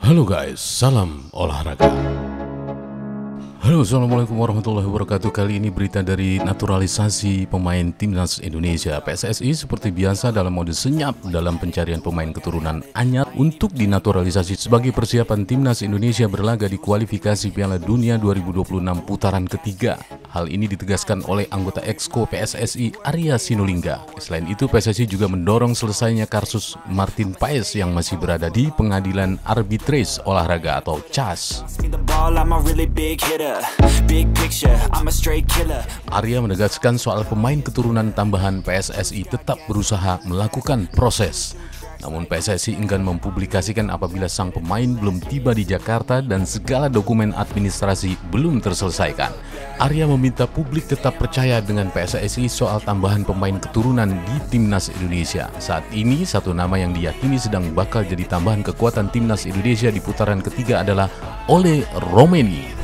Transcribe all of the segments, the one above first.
Halo guys, salam olahraga. Halo, assalamualaikum warahmatullahi wabarakatuh. Kali ini berita dari naturalisasi pemain timnas Indonesia. PSSI seperti biasa dalam mode senyap dalam pencarian pemain keturunan anyar untuk dinaturalisasi sebagai persiapan timnas Indonesia berlaga di kualifikasi Piala Dunia 2026 putaran ketiga. Hal ini ditegaskan oleh anggota Exco PSSI Arya Sinulinga. Selain itu, PSSI juga mendorong selesainya kasus Martin Paes yang masih berada di Pengadilan Arbitrase Olahraga atau CAS. Arya menegaskan soal pemain keturunan tambahan, PSSI tetap berusaha melakukan proses. Namun PSSI enggan mempublikasikan apabila sang pemain belum tiba di Jakarta dan segala dokumen administrasi belum terselesaikan. Arya meminta publik tetap percaya dengan PSSI soal tambahan pemain keturunan di timnas Indonesia. Saat ini satu nama yang diyakini sedang bakal jadi tambahan kekuatan timnas Indonesia di putaran ketiga adalah Ole Roumanie.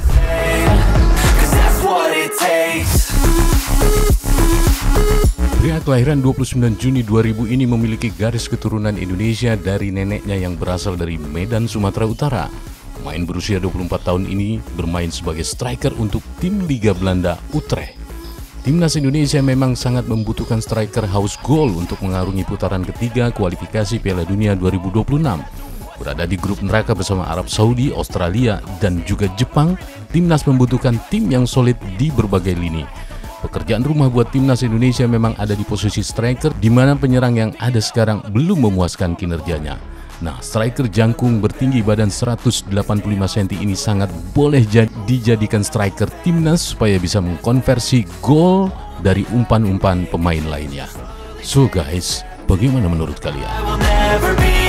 Pria kelahiran 29 Juni 2000 ini memiliki garis keturunan Indonesia dari neneknya yang berasal dari Medan, Sumatera Utara. Pemain berusia 24 tahun ini bermain sebagai striker untuk tim Liga Belanda Utrecht. Timnas Indonesia memang sangat membutuhkan striker haus gol untuk mengarungi putaran ketiga kualifikasi Piala Dunia 2026. Berada di grup neraka bersama Arab Saudi, Australia, dan juga Jepang, timnas membutuhkan tim yang solid di berbagai lini. Pekerjaan rumah buat timnas Indonesia memang ada di posisi striker, di mana penyerang yang ada sekarang belum memuaskan kinerjanya. Nah, striker jangkung bertinggi badan 185 cm ini sangat boleh dijadikan striker timnas supaya bisa mengkonversi gol dari umpan-umpan pemain lainnya. So guys, bagaimana menurut kalian?